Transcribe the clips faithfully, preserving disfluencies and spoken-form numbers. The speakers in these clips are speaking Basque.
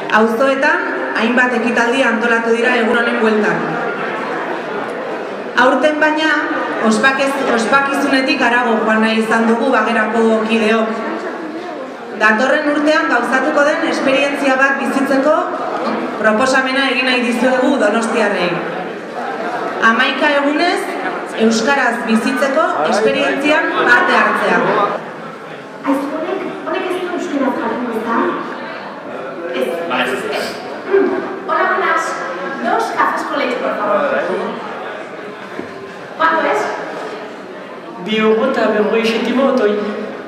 Auzoetan, hainbat ekitaldi antolatu dira egun honen bueltan. Aurten baina, ospakizunetik harago joan nahi izan dugu Bagerako kideok. Datorren urtean gauzatuko den esperientzia bat bizitzeko proposamena egin nahi dizuegu Donostiarrei. Hamaika egunez, euskaraz bizitzeko esperientzian parte hartzea. Honek ez du euskaraz jarriko eta? Ez. Hola, buenas. Dos cafés con leche, por favor. ¿Cuánto es? Bi euro eta berrogei zentimo otoi.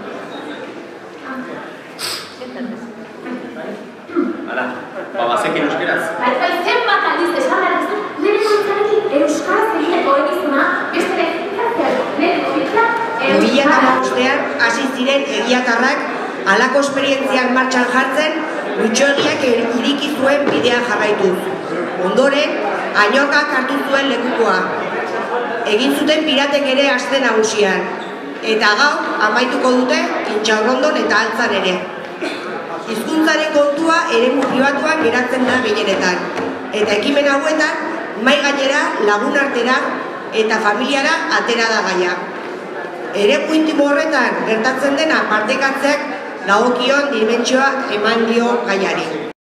Hala, babazekin euskeraz. Bai, bai, zenbat aldiz esan behar ez, leheneko bitzarekin euskaraz egiteko egizuna, beste leheneko bitzarekin bi mila hamabostean hasi ziren egiatarrak halako esperientziak martxan jartzen, Lutxoegiak iriki zuen bidean jarraituz. Ondoren, Añorkak hartu zuen lekukoa. Egin zuten piratek ere aste nagusian. Eta gaur, amaituko dute, Intxaurrondon eta Altzan ere. Hizkuntzaren kontua eremu pribatuan geratzen da gehienetan. Eta ekimen hauetan, mai gainera, lagun artera eta familiara atera da gaia. Eremu intimo horretan gertatzen dena partekatzeak dagokion dimentsioa eman dio gaiari.